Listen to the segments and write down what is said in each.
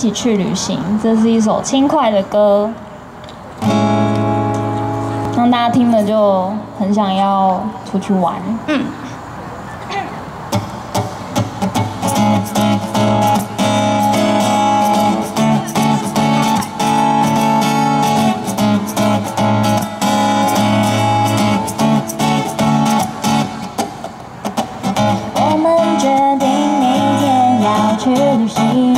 起去旅行。这是一首轻快的歌，让大家听了就很想要出去玩。我们决定明天要去旅行，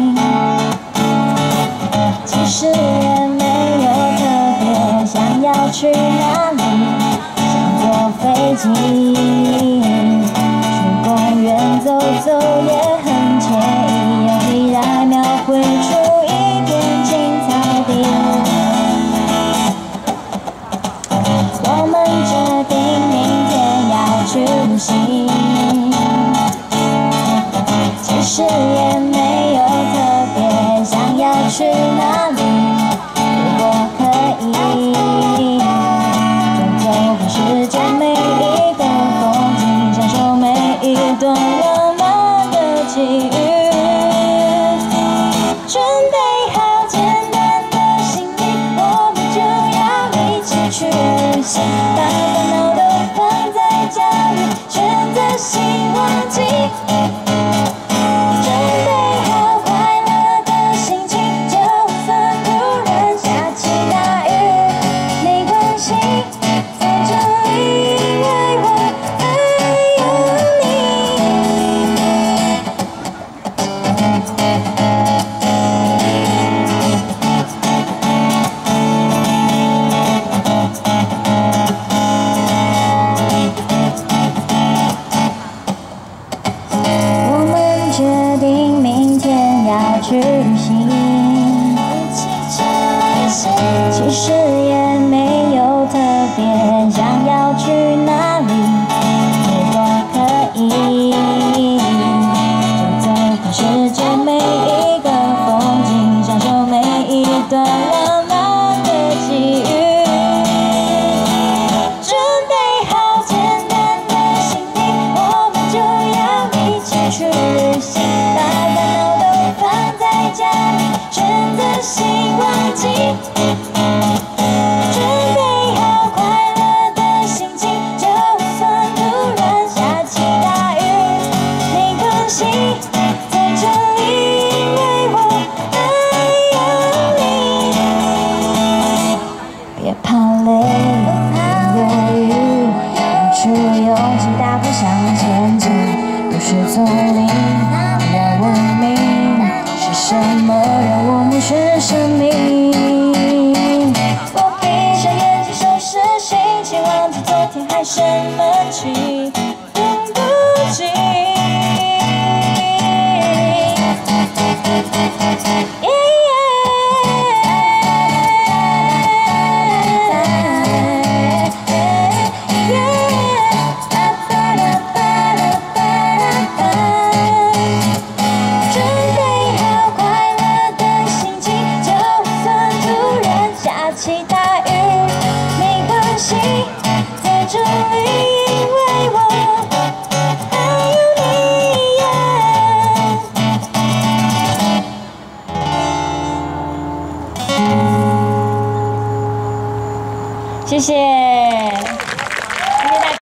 其实也没有特别想要去哪里，想坐飞机去公园走走也很惬意，用笔来描绘出一片青草地。我们决定明天要去旅行，其实也没有特别想要去哪里，如果可以就走遍世界每一个风景，享受每一段浪漫的际遇。准备好简单的行李，我们就要一起去旅行，把烦恼都放在家里，选择希望记。去旅行，其实也没有特别想要去哪里，如果可以就走遍世界每一个风景，享受每一段浪漫的际遇。准备好简单的行李，我们就要一起去旅行，把烦恼都放在家里，选择希望记。准备好快乐的心情，就算突然下起大雨，没关系，在这里，因为我还有你。别怕累，犹豫，拿出勇气，大步向前进，不是丛林，要文明。是什么让我们是生命？我闭上眼睛收拾心情，忘记昨天还生闷气。